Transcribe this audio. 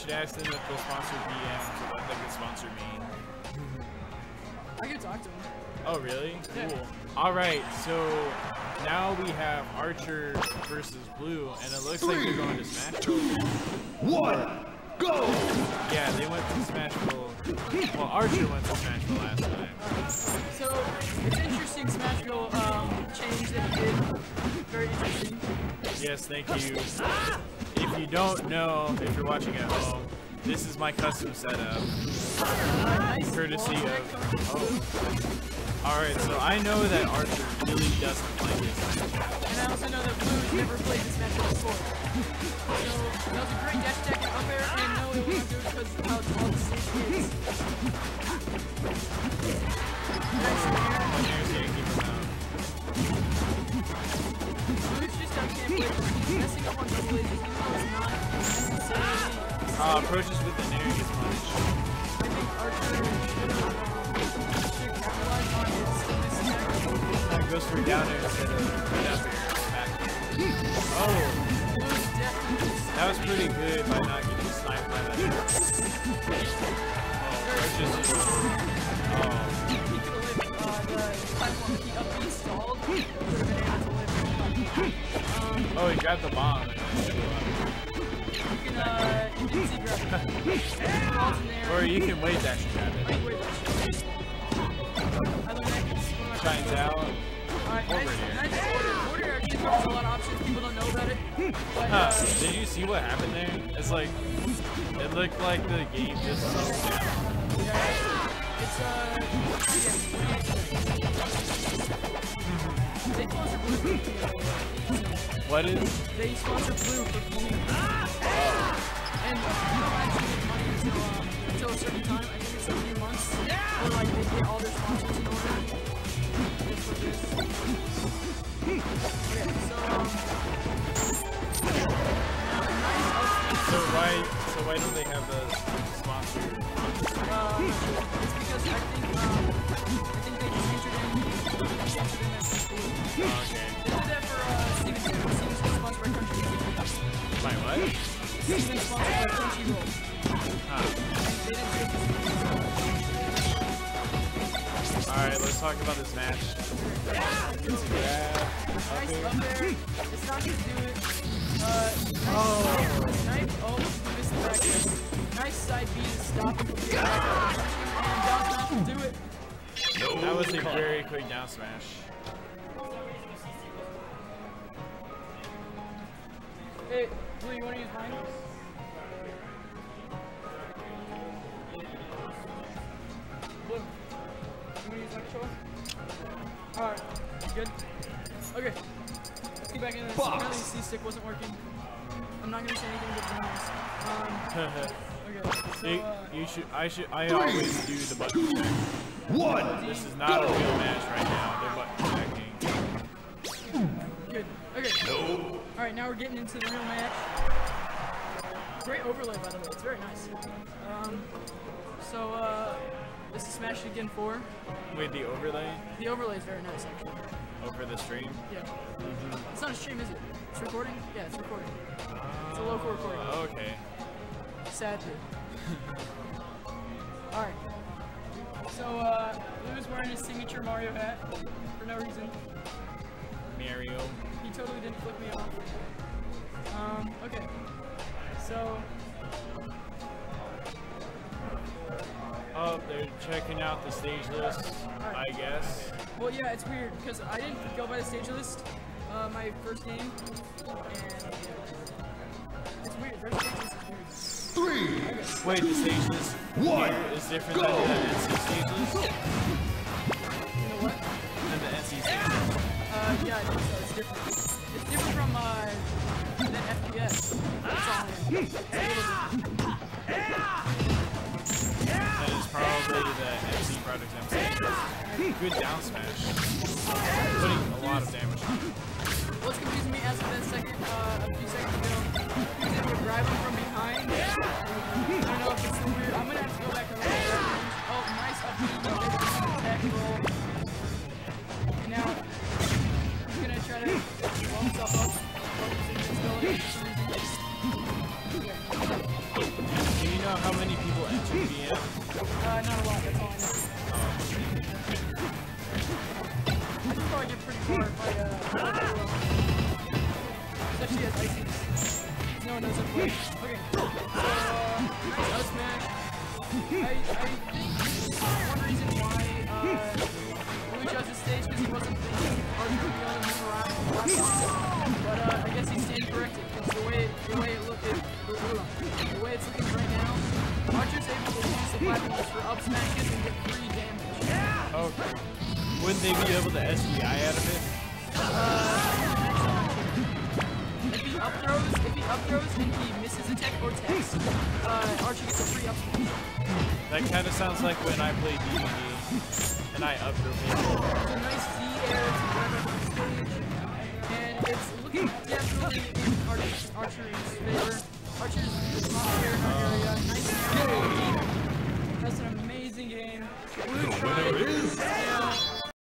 should ask them if they'll sponsor DM so that they can sponsor me. I can talk to him. Oh, really? Yeah. Cool. Alright, so now we have Archer versus Blue, and it looks like they're going to Smashville. 1, go! Yeah, they went to Smashville. Well, Archer went to Smashville last time. So, it's interesting Smashville change that he did. Very interesting. Yes, thank you. If you don't know, if you're watching at home, this is my custom setup. Nice Courtesy wall of... check coming. Oh. Alright, so I know that Archer really doesn't like this matchup. And I also know that Blue has never played this matchup before. So, that was a great dash attack and up air, and no, it won't do it because of how tall the stage is. Nice air. There's Yankee from now. Blue's just got can't play. He's messing up on double A's, even though it's not necessarily... Approaches with the Nair gets punished. I think Archer should capitalize on his mismatch. Goes for down air instead of right up air. Back. Oh! Blue's definitely... That was pretty good by not getting sniped by that. Oh, Archer's just... Oh. He could have lived the platform key up being stalled. He would have been able to live the platform. Oh, he grabbed the bomb. And You didn't see grab it. Falls in there. or you can wait dash and grab it. Wait, that shit. I learned that because one of my Shines friends- out. Alright, Over nice here. order actually gives a lot of options. People don't know about it. But, Huh, did you see what happened there? It's like, it looked like the game just slowed down. yeah, it's they sponsor Blue. What is? They sponsor Blue for playing. Oh. And you don't actually get money until a certain time. I think it's a few months. Or like they get all their sponsors in order. Just for this. Okay, so So why don't they have the sponsor? it's because I think they just entered in as Blue. Oh, okay. They did that for Steven too. Steven's sponsored by Crunchyroll. My what? Steven's sponsored by Crunchyroll. Huh. They didn't do it for Steven. Alright, let's talk about this match. It's a grab. Nice Up up air. there. It's not gonna do it. Nice snipe. Oh, he missed the back there. Nice side B to stop him from getting back up. And down smash will do it. That was a very quick down smash. Hey, Blue, you wanna use mine? Blue, you wanna use my controller? Alright, good. Okay, let's get back into this. Apparently the C-stick wasn't working. I'm not gonna say anything but things. Okay, so I always do the button check. 1, This is not a real match right now. They're button checking. good. Okay. Alright, now we're getting into the real match. Great overlay, by the way. It's very nice. This is Smash It Again 4. Wait, the overlay The overlay is very nice, actually. over the stream? Yeah. It's not a stream, is it? It's recording? Yeah, it's recording. It's a local recording. Okay. Sadly. Alright. So, Blue's wearing his signature Mario hat for no reason. Mario. He totally didn't flip me off. Okay. So, Oh, they're checking out the stage list, I guess. well, yeah, it's weird because I didn't go by the stage list my first game, and it's weird. Their stage list is weird. 3, Wait, the stage list here is different than the NC stage list? You know what? Than the NC stage list. Yeah, I think so. It's different. It's different from the FPS. That's all. It's a little different. That is probably the NC Project MC. Good down smash. Putting a lot of damage on it. What's confusing me as of that second, a few seconds ago, he was able to grab him from behind. I don't know if it's so weird. I'm gonna have to go back and look at that. Oh, nice up B, back roll. And now, he's gonna try to blow himself up. Focus invincibility. Okay. know how many people enter DM? Not a lot, that's all I know. I can probably get pretty far if I do well. Especially as ices. No one knows how to play. Okay, so, nice up smash. I think one reason why Blue chose this stage because he wasn't thinking Archer would be able to move around the platform. But I guess he stayed corrected because the way it's looking right now, Archer's able to use the platforms for up smashes and get free damage. Okay. Wouldn't they be able to SDI out of it? If he up throws and he misses a tech or text, Archer gets a free up smash. That kind of sounds like when I play DBD and I up throw people. It's a nice Z air to grab up the stage, and it's looking definitely in Archer's favor. Archer's not here in our area. Nice game. That's an amazing game. Blue tried.